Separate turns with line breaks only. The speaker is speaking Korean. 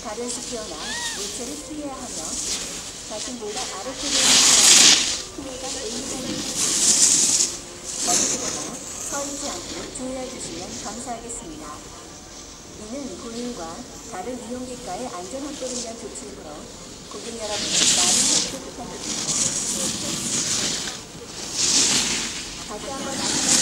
다른 스피어나 물체를 피해야 하며 자신보다 아래쪽에 있는 사람은 피해가 의미가 어디서나 서 있지 않고 주의해 주시면 감사하겠습니다. 이는 본인과 다른 이용객과의 안전 확보를 위한 조치이므로 고객 여러분은 많은 협조 부탁드립니다. 다시 한번